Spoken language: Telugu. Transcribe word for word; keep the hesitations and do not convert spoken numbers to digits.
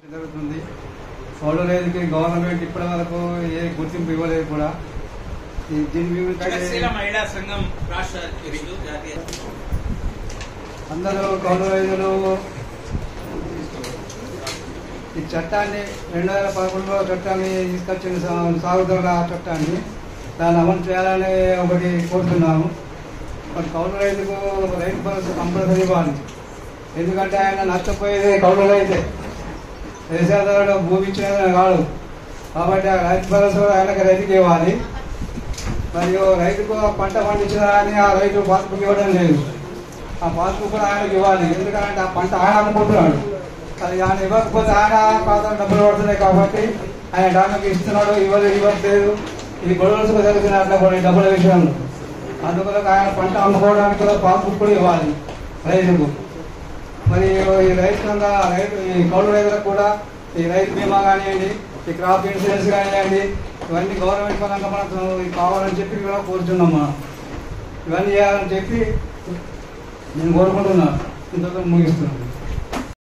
జరుగుతుంది. కౌలు రైతుకి గవర్నమెంట్ ఇప్పటి వరకు ఏ గుర్తింపు ఇవ్వలేదు కూడా. దీని అందరూ కౌలు రైతులు ఈ చట్టాన్ని రెండు వేల పదకొండులో చట్టాన్ని తీసుకొచ్చిన సాగుదల చట్టాన్ని దాన్ని అమలు చేయాలని ఒకటి కోరుతున్నాము. మరి కౌలు రైతుకు రైతు భరోసా కంపల్సరీ ఇవ్వాలి. ఎందుకంటే ఆయన నష్టపోయేది కౌలు రైతే, వ్యవసాయదారుడు భూమి ఇచ్చినది కాదు. కాబట్టి ఆ రైతు భరోసా ఆయనకి రైతుకి ఇవ్వాలి. మరియు రైతుకు పంట పండించడాన్ని ఆ రైతు పాస్బుక్ ఇవ్వడం లేదు. ఆ పాస్బుక్ కూడా ఆయనకి ఇవ్వాలి. ఎందుకంటే ఆ పంట ఆయన అమ్ముకుంటున్నాడు. అది ఆయన ఇవ్వకపోతే ఆయన ఖాతాలో డబ్బులు పడుతున్నాయి కాబట్టి ఆయన డాక్టర్కి ఇస్తున్నాడు, ఇవ్వలేదు ఇవ్వట్లేదు. ఇది గొడవలకు జరుగుతున్న అట్లా కూడా డబ్బుల విషయంలో. అందువల్ల ఆయన పంట అమ్ముకోవడానికి కూడా పాస్బుక్ కూడా ఇవ్వాలి రైతుకు. మరి ఈ రైతులంగా రైతు ఈ కౌలు రైతులకు కూడా ఈ రైతు బీమా కానివ్వండి, ఈ క్రాప్ ఇన్సూరెన్స్ కానివ్వండి, ఇవన్నీ గవర్నమెంట్ పరంగా మనకు కావాలని చెప్పి కూడా కోరుతున్నాం. మనం ఇవన్నీ చేయాలని చెప్పి నేను కోరుకుంటున్నాను. ఇంతకు ముగిస్తున్నాను.